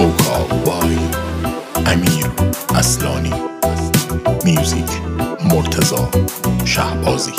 وکال بای امیر اصلانی، میوزیک مرتضی شهبازی.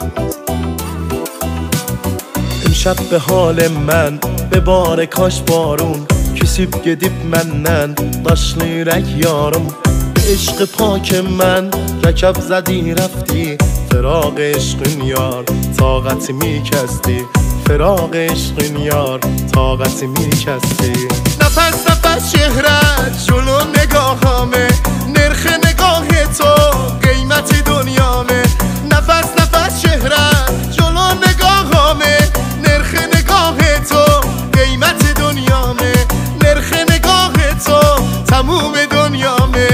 امشب به حال من بباره کاش بارون küsüp gedip menden daşlı yürek yarım. Eşqi pak mən rəkəb zədi rəfti, firaq eşqin yar taqətimi kəsdi, firaq eşqin yar taqətimi kəsdi. Nəfəs nəfəs şehrət julu negahamı, nirx negah to qiyməti dünyamı. Nəfəs nəfəs şehrət julu negahamı, nirx negah to qiyməti dünyamı. نرخ نگاه تو تموم دنیامه.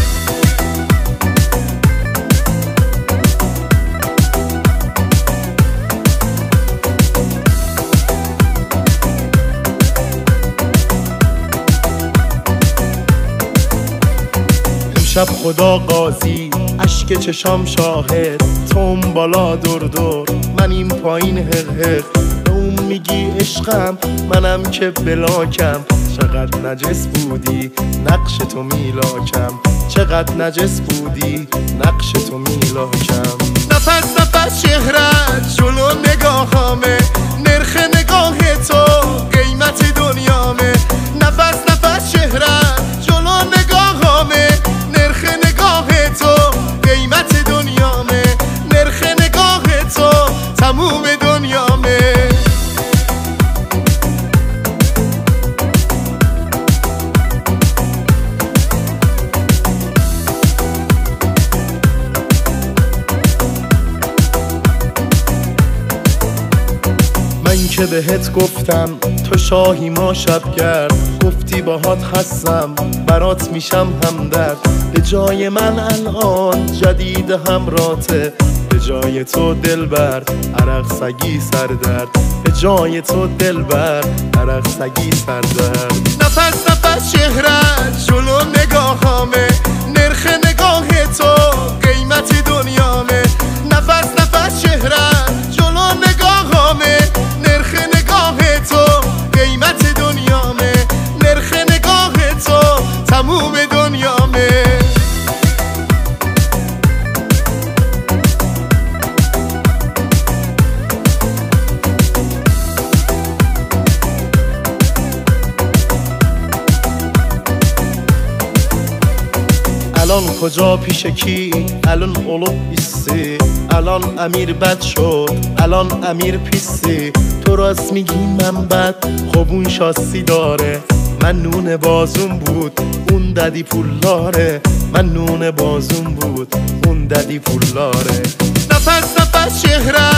امشب خدا قاضی، اشک چشام شاهد، تو اون بالا دور دور من این پایین هق هق. به اون میگی عشقم منم که بلاکم، چقدر نجس بودی نقش تو میلاکم، چقدر نجس بودی نقش تو میلاکم. نفس نفس شهرت جلو نگاهامه، نرخ نگاه تو قیمت دنیامه. نفس نفس شهرت جلو نگاهامه، نرخ نگاه تو قیمت دنیامه. نرخ نگاه تو تموم دنیامه. من که بهت گفتم تو شاهی ما شبگرد، گفتی باهات هستم برات میشم همدرد. به جای من الان جدید همراته، به جای تو دلبر عرق سگی سردرد، به جای تو دلبر عرق سگی سردرد. نفس نفس شهرت جلو نگاهامه، نرخ نگاه تو قیمت دنیامه. نفس نفس شهرت جلو نگاهامه، نرخ نگاه تو قیمت دنیامه. نرخ نگاه تو تموم دنیامه. الان کجا پیش کی؟ الان olub hissi، الان امیر بد شد، الان امیر پیسی. تو راست میگی من بد، خب اون شاسی داره. من نون بازون بود اون ددی پولاره، من نون بازون بود اون ددی پولاره. نفس نفس شهرت